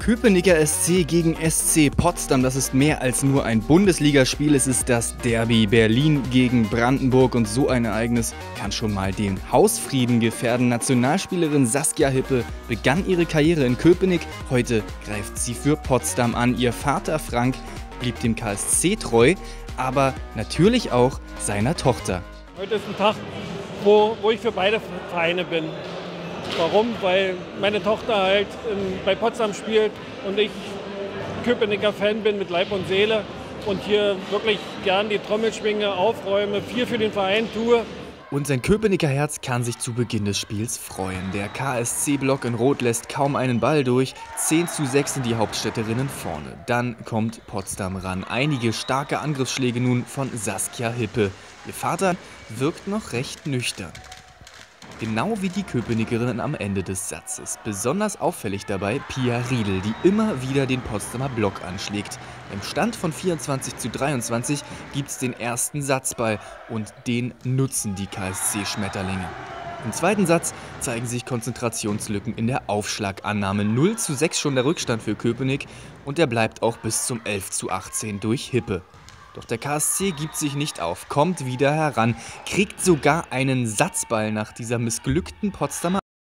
Köpenicker SC gegen SC Potsdam, das ist mehr als nur ein Bundesligaspiel, es ist das Derby Berlin gegen Brandenburg und so ein Ereignis kann schon mal den Hausfrieden gefährden. Nationalspielerin Saskia Hippe begann ihre Karriere in Köpenick, heute greift sie für Potsdam an. Ihr Vater Frank blieb dem KSC treu, aber natürlich auch seiner Tochter. Heute ist ein Tag, wo ich für beide Vereine bin. Warum? Weil meine Tochter halt bei Potsdam spielt und ich Köpenicker Fan bin mit Leib und Seele und hier wirklich gern die Trommel schwinge, aufräume, viel für den Verein tue. Und sein Köpenicker Herz kann sich zu Beginn des Spiels freuen. Der KSC-Block in Rot lässt kaum einen Ball durch. 10:6 sind die Hauptstädterinnen vorne. Dann kommt Potsdam ran. Einige starke Angriffsschläge nun von Saskia Hippe. Ihr Vater wirkt noch recht nüchtern. Genau wie die Köpenickerinnen am Ende des Satzes. Besonders auffällig dabei Pia Riedel, die immer wieder den Potsdamer Block anschlägt. Im Stand von 24:23 gibt es den ersten Satzball und den nutzen die KSC-Schmetterlinge. Im zweiten Satz zeigen sich Konzentrationslücken in der Aufschlagannahme. 0:6 schon der Rückstand für Köpenick und der bleibt auch bis zum 11:18 durch Hippe. Doch der KSC gibt sich nicht auf, kommt wieder heran, kriegt sogar einen Satzball nach dieser missglückten Potsdamer